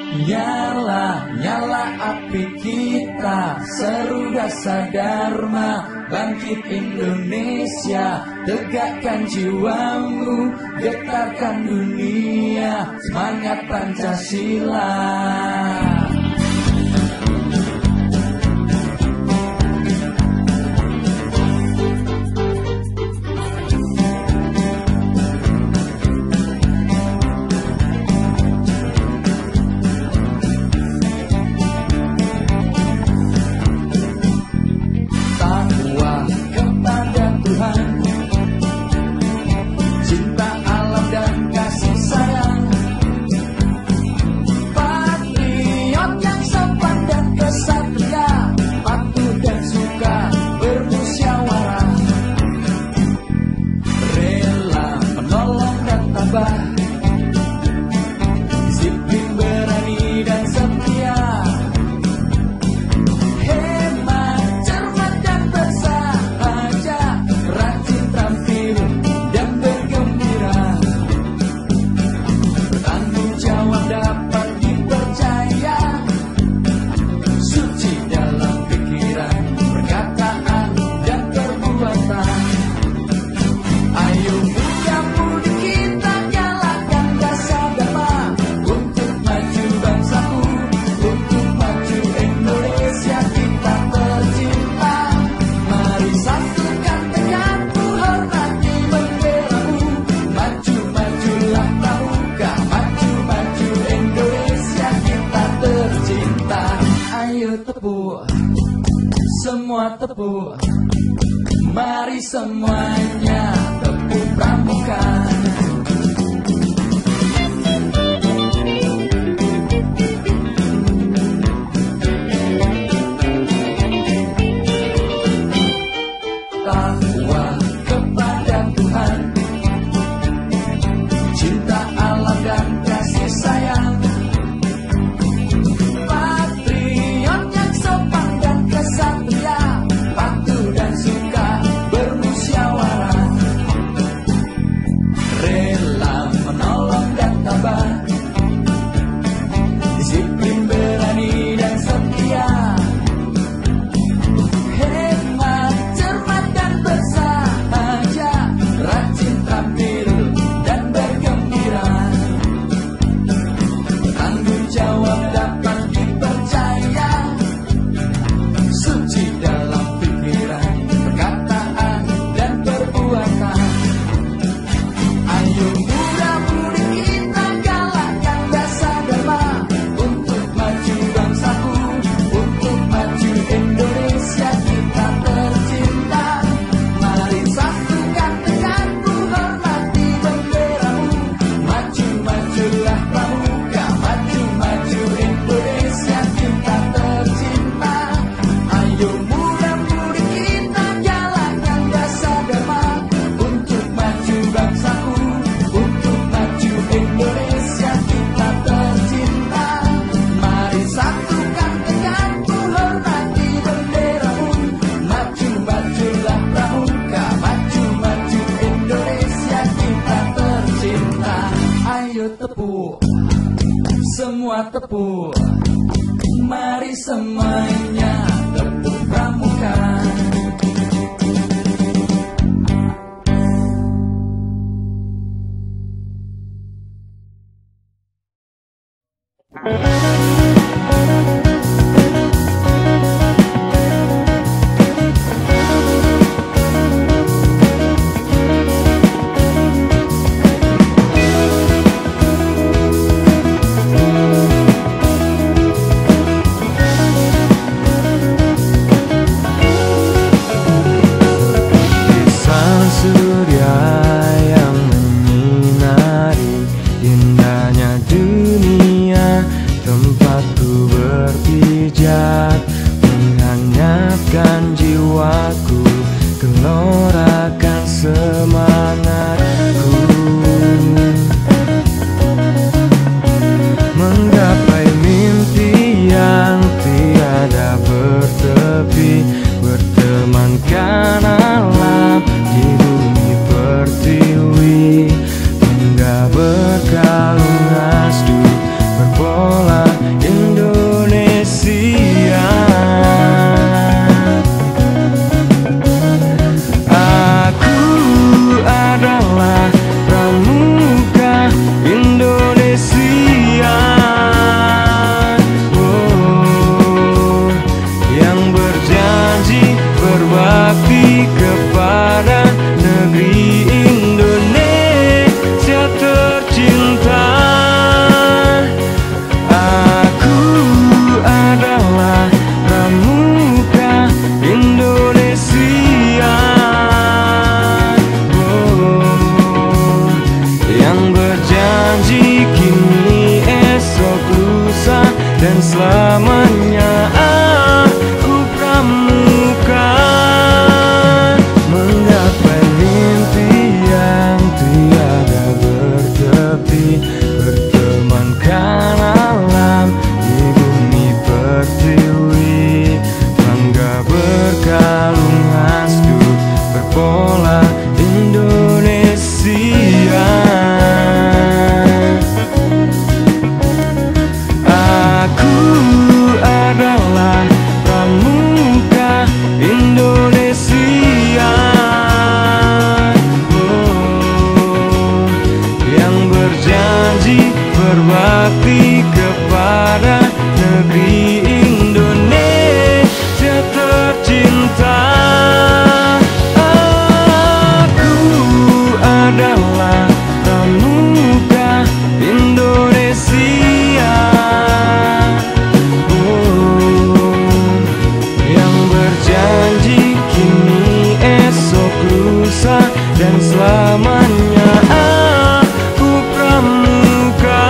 Nyala, nyala api kita, seru dasa dharma, bangkit Indonesia, tegakkan jiwamu, getarkan dunia, semangat Pancasila. Semua tepuk, mari semuanya tepuk pramuka. Takwa kepada Tuhan, cinta alam dan kasih sayang, patriot yang sopan dan kesatria, patuh dan suka bermusyawarah, rela menolong dan tabah, disiplin berani dan setia, hemat cermat dan bersahaja, rajin tampil dan bergembira, tanggung jawab dapat dipercaya, suci dalam pikiran, perkataan dan perbuatan. Ayo muda-mudi kita galakkan dasa dharma, untuk maju bangsaku, untuk maju Indonesia kita tercinta. Mari satukan teganku, hormati benderamu, maju-majulah pramuka, maju-maju Indonesia kita tercinta. Ayo muda-mudi kita galakkan dasa dharma, untuk maju bangsaku, untuk maju Indonesia kita tercinta. Mari satukan teganku, hormati benderamu, maju-majulah pramuka, maju-maju Indonesia kita tercinta. Ayo tepuk, semua tepuk, mari semuanya tepuk pramuka. Desa surya yang menyinari indahnya dunia, tempat berbakti kepada negeri Indonesia tercinta. Aku adalah pramuka Indonesia, yang berjanji kini, esok, lusa, dan selamanya aku pramuka.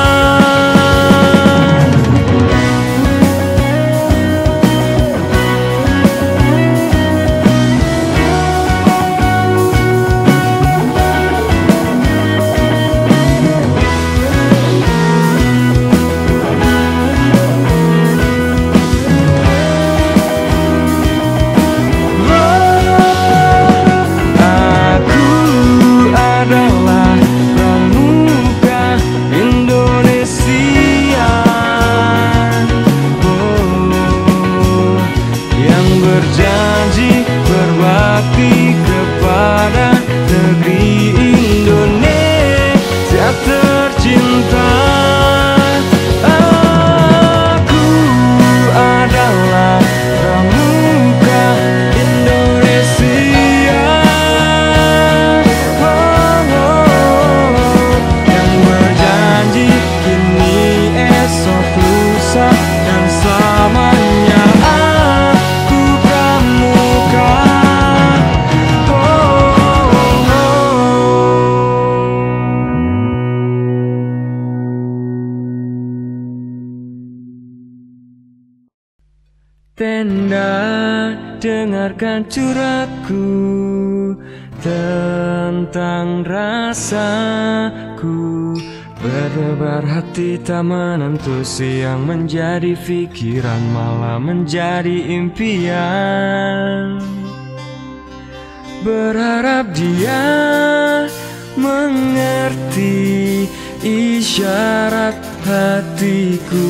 Berjanji berbakti kepada negeri Indonesia tercinta. Aku adalah pramuka Indonesia, yang berjanji kini, esok, lusa, dan selamanya Tenda, dengarkan curhatku tentang rasaku. Berdebar hati tak menentu, siang menjadi pikiran, malam menjadi impian. Berharap dia mengerti isyarat hatiku.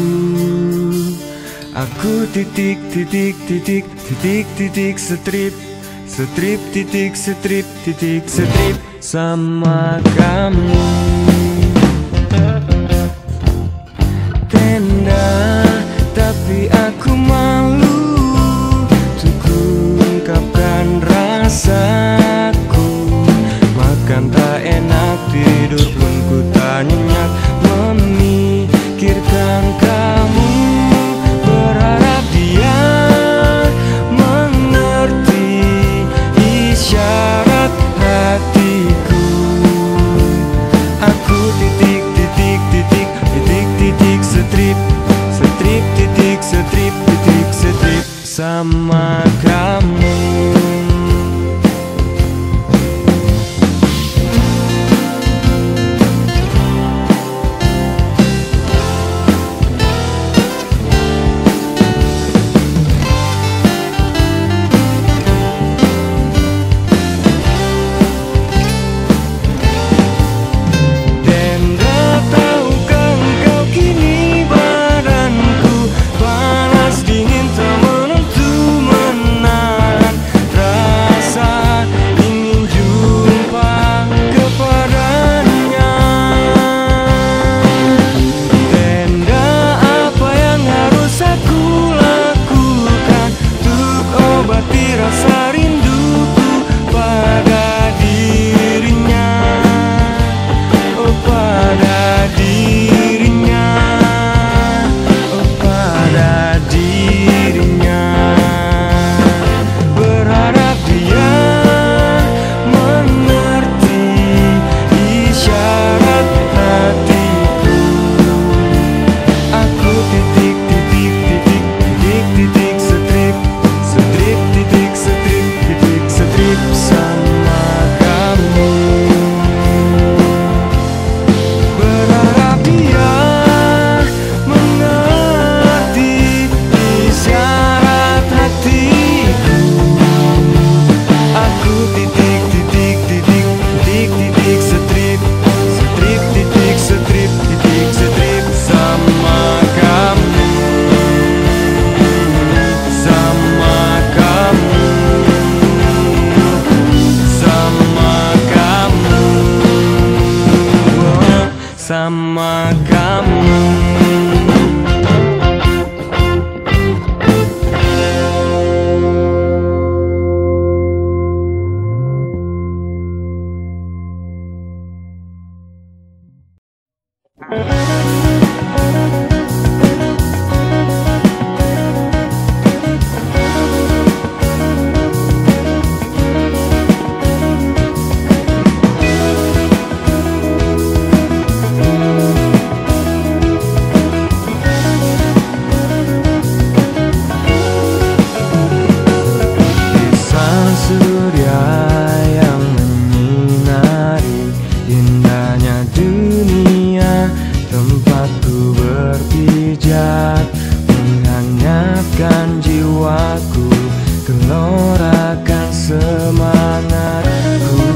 Aku titik, titik, titik, titik, titik, strip, strip, titik, strip, titik, strip sama kamu. Tenda, tapi aku malu untuk ungkapkan rasaku. Makan tak enak, tidur pun ku tak nyenyak, memikirkan kamu. Berharap dia mengerti isyarat hatiku. kamu. Surya yang menyinari indahnya dunia, tempatku berpijak, menghangatkan jiwaku, gelorakan semangatku,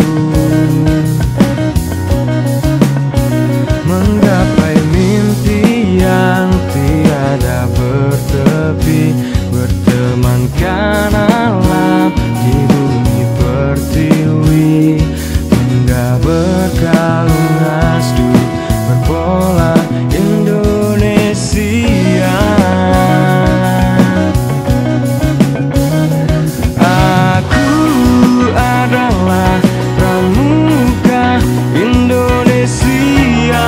menggapai mimpi yang tiada bertepi, bertemankan alam di bumi pertiwi, bangga berkalung asdu berpola Indonesia. Aku adalah pramuka Indonesia,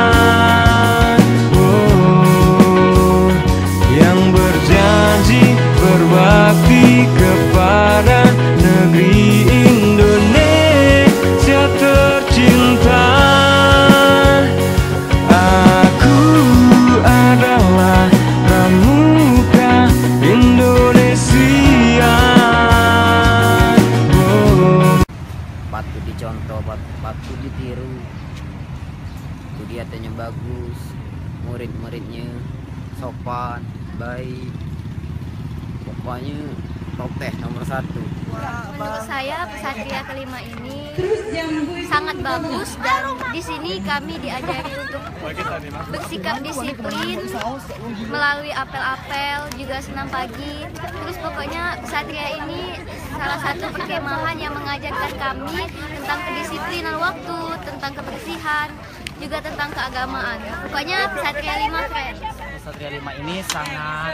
oh, yang berjanji berbakti kepada negeri Indonesia tercinta. Aku adalah pramuka Indonesia, oh. Patut dicontoh, patut ditiru. Kegiatannya bagus, murid-muridnya sopan, baik. Pokoknya topeh nomor 1. Menurut saya Pesatria Kelima ini sangat bagus, dan di sini kami diajari untuk bersikap disiplin melalui apel-apel, juga senam pagi. Terus pokoknya Pesatria ini salah satu perkemahan yang mengajarkan kami tentang kedisiplinan waktu, tentang kebersihan, juga tentang keagamaan. Pokoknya Pesatria 5 keren. Pesatria 5 ini sangat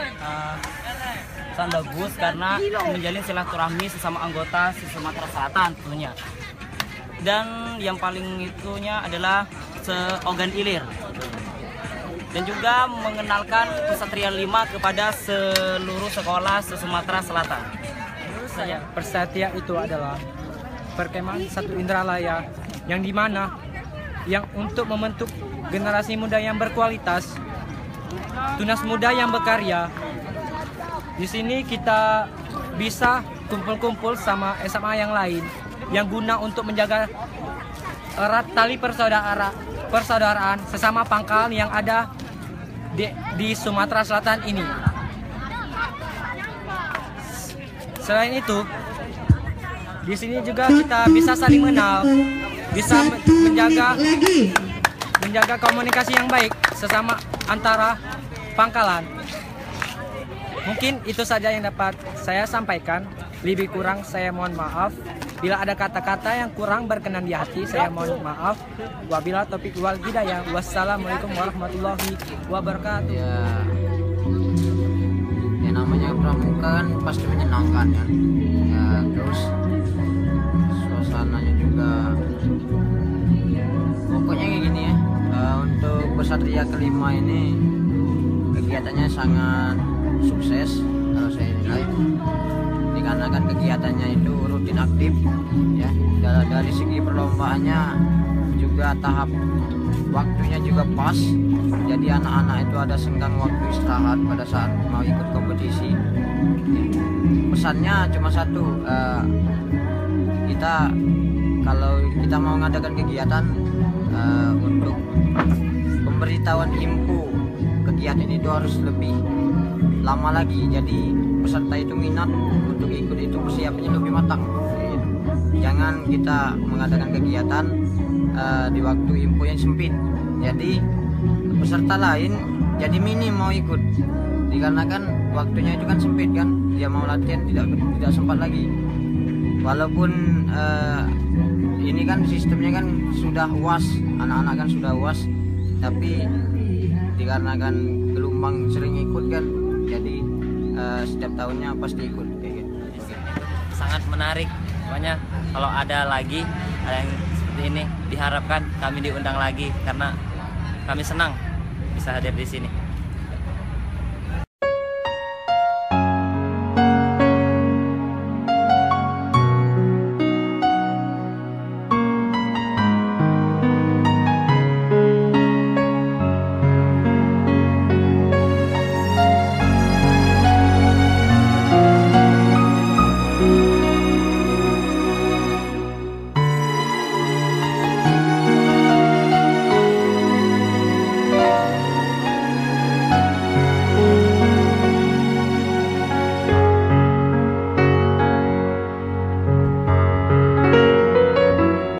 bagus karena menjalin silaturahmi sesama anggota Sumatera Selatan tentunya. Dan yang paling itunya adalah seogan ilir. Dan juga mengenalkan Pesatria 5 kepada seluruh sekolah Sumatera Selatan. Menurut saya Pesatria itu adalah perkemahan satu indralaya yang dimana yang untuk membentuk generasi muda yang berkualitas, tunas muda yang berkarya. Di sini kita bisa kumpul-kumpul sama SMA yang lain yang guna untuk menjaga erat tali persaudaraan sesama pangkal yang ada di Sumatera Selatan ini. Selain itu, di sini juga kita bisa saling mengenal, bisa menjaga komunikasi yang baik sesama antara pangkalan. Mungkin itu saja yang dapat saya sampaikan. Lebih kurang saya mohon maaf. Bila ada kata-kata yang kurang berkenan di hati, saya mohon maaf. Wabillahi taufiq wal hidayah. Wassalamualaikum warahmatullahi wabarakatuh. Ya namanya pramuka kan pasti menyenangkan ya. Ya terus suasananya juga pokoknya kayak gini ya. Untuk Pesatria Kelima ini kegiatannya sangat sukses kalau saya nilai, dikarenakan kegiatannya itu rutin aktif ya. Dari segi perlombaannya juga tahap waktunya juga pas, jadi anak-anak itu ada senggang waktu istirahat pada saat mau ikut kompetisi. Pesannya cuma satu, kita kalau kita mau mengadakan kegiatan untuk pemberitahuan info kegiatan itu harus lebih lama lagi, jadi peserta itu minat untuk ikut itu persiapannya lebih matang. Jangan kita mengadakan kegiatan di waktu info yang sempit, jadi peserta lain jadi minim mau ikut, dikarenakan waktunya itu kan sempit kan, dia mau latihan tidak sempat lagi. Walaupun ini kan sistemnya kan sudah UAS, anak-anak kan sudah UAS, tapi dikarenakan gelombang sering ikut kan, jadi setiap tahunnya pasti ikut kayak gitu. Sangat menarik, pokoknya kalau ada lagi ada yang seperti ini diharapkan kami diundang lagi karena kami senang bisa hadir di sini.